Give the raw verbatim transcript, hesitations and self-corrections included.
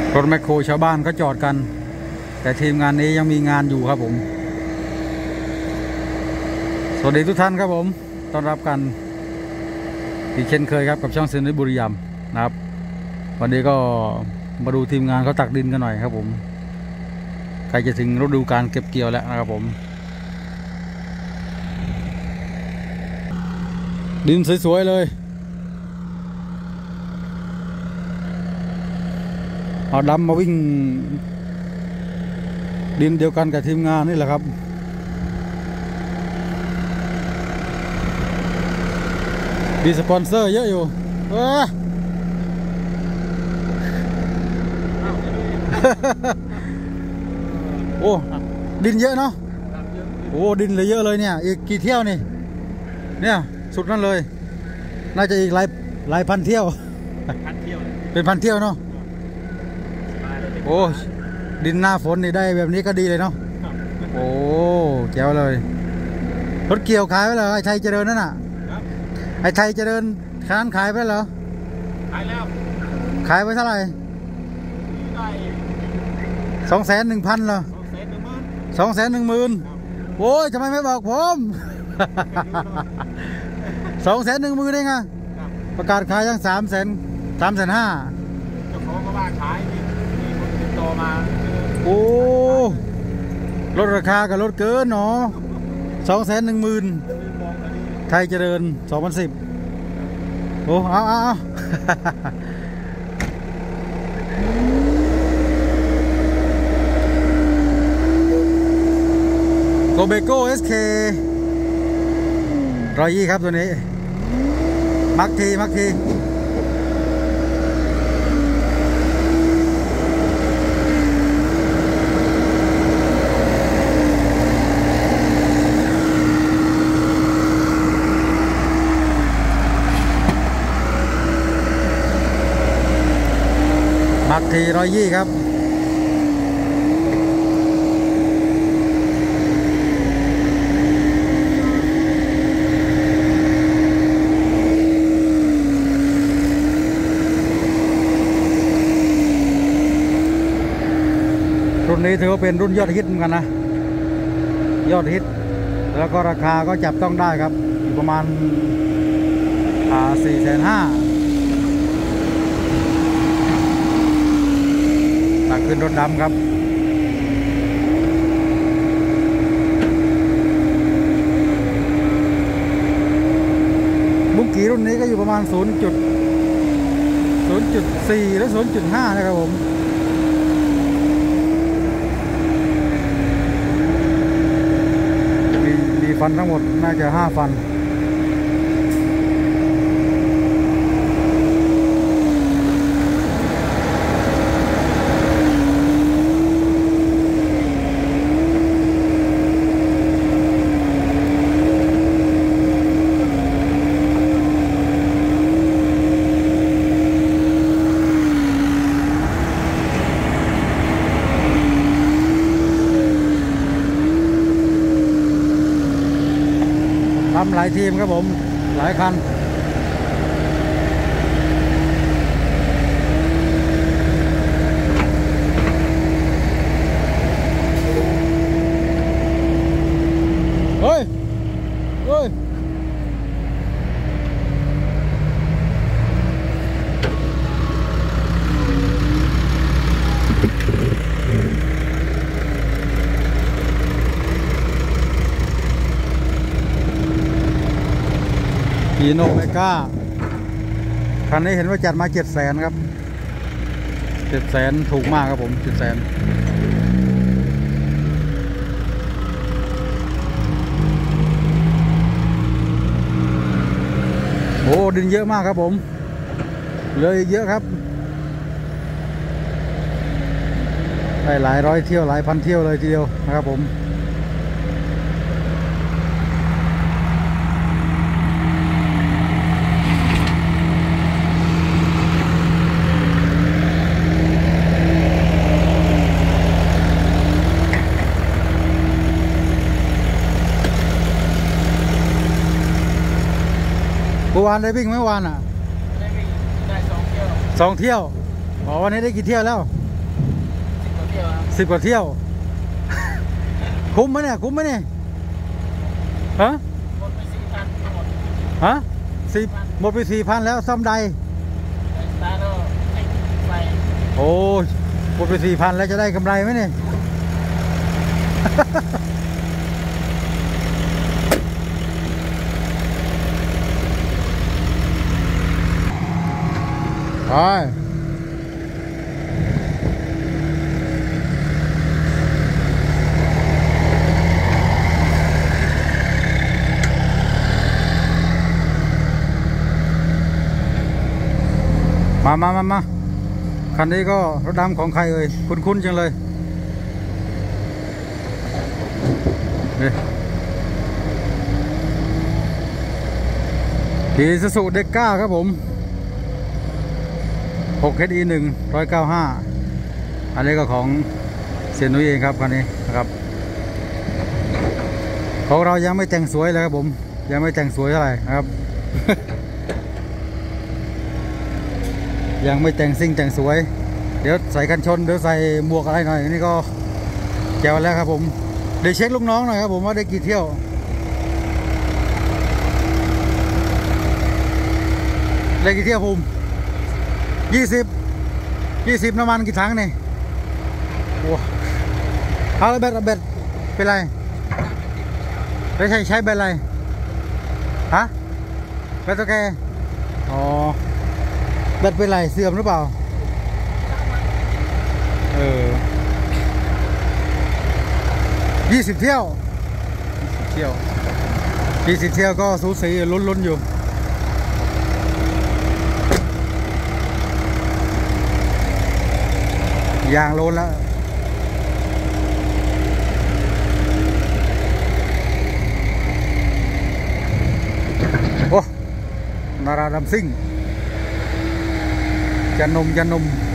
รถแมคโครชาวบ้านก็จอดกันแต่ทีมงานนี้ยังมีงานอยู่ครับผมสวัสดีทุกท่านครับผมต้อนรับกันอีกเช่นเคยครับกับช่องซินิบุรีรัมย์นะครับวันนี้ก็มาดูทีมงานเขาตักดินกันหน่อยครับผมใกล้จะถึงฤดูการเก็บเกี่ยวแล้วนะครับผมดินสวยๆเลยเอาดำมาวิ่งดินเดียวกันกับทีมงานนี่แหละครับมีสปอนเซอร์เยอะอยู่เออ โอ้ดินเยอะเนาะโอ้ดินเลยเยอะเลยเนี่ยอีกกี่เที่ยวนี่เนี่ยสุดนั่นเลยน่าจะอีกหลายหลายพันเที่ยวเป็นพันเที่ยวเนาะโอ้ดินหน้าฝนนี่ได้แบบนี้ก็ดีเลยเนาะโอ้แจ๋วเลยรถเกี่ยวขายไปเหรอไอ้ไทยเจริญนั่นน่ะไอ้ไทยเจริญขนาดขายไปเหรอขายแล้วขายไปเท่าไหร่สองแสนหนึ่งพันเหรอสองแสนหนึ่งหมื่นโอ้ยทำไมไม่บอกผมสองแสนหนึ่งหมื่นเองอะประกาศขายยังสามแสนสามแสนห้าเจ้าของก็ว่าขายมีคนติดต่อมาโอ้ลดราคากับลดเกินเนาะสองแสนหนึ่งหมื่นไทยเจริญสองพันสิบโอ้เอาเอาเอาโกเบโก้ เอส เค ร้อยยี่ครับตัวนี้มักทีมักทีมักทีร้อยยี่ครับรุ่นนี้ถือว่าเป็นรุ่นยอดฮิตเหมือนกันนะยอดฮิตแล้วก็ราคาก็จับต้องได้ครับอยู่ประมาณอ่าสี่แสนห้าตักขึ้นรถดำครับบุ้งกีรุ่นนี้ก็อยู่ประมาณศูนย์จุดศูนย์จุดสี่และศูนย์จุดห้านะครับผมฟันทั้งหมดน่าจะห้าฟันทำหลายทีมครับผมหลายคันเฮ้ยเฮ้ยอีโนเมก้าคันนี้เห็นว่าจัดมาเจ็ดแสนครับเจ็ดแสนถูกมากครับผมเจ็ดแสนโอ้ดินเยอะมากครับผมเลยเยอะครับได้หลายร้อยเที่ยวหลายพันเที่ยวเลยทีเดียวนะครับผมเมื่อวานได้วิ่งเมื่อวานอ่ะได้วิ่งได้สองเที่ยวสองเที่ยวอ๋อวันนี้ได้กี่เที่ยวแล้วสิบกว่าเที่ยว คุ้มไหมเนี่ยคุ้มไหมเนี่ยฮะหมดไปสี่พันหมดฮะสี่หมดไปสี่พันแล้วซ่อมใดตาโร่ให้ไปโอ้หมดไปสี่พันแล้วจะได้กำไรไหมเนี่ยไปมามามามาคันนี้ก็รถดำของใครเอ่ยคุ้นๆจังเลยนี่อีซูซูเด็กก้าครับผมหก เอส อี หนึ่ง หนึ่งเก้าห้าอันนี้ก็ของเสียนุ้ยเองครับคันนี้นะครับของเรายังไม่แต่งสวยเลยครับผมยังไม่แต่งสวยเท่าไหร่นะครับ ยังไม่แต่งซิ่งแต่งสวยเดี๋ยวใส่กันชนเดี๋ยวใส่หมวกอะไรหน่อยนี่ก็แจ๋วแล้วครับผมเดี๋ยวเช็คลูกน้องหน่อยครับผมว่าได้กี่เที่ยวได้กี่เที่ยวผมยี่สิบยี่สิบน้ำมันกี่ถังนี่โอ้เอาแล้วแบตแบตเป็นไรไม่ใช่ใช้แบตอะไรฮะแบตตัวแกอ๋อแบตเป็นไรเสื่อมหรือเปล่าเออยี่สิบเที่ยวเที่ยวยี่สิบเที่ยวก็สูสีลุ้นๆอยู่ยางโลนแล้วโอ้นาราดัมซิ่งจะนมจะนม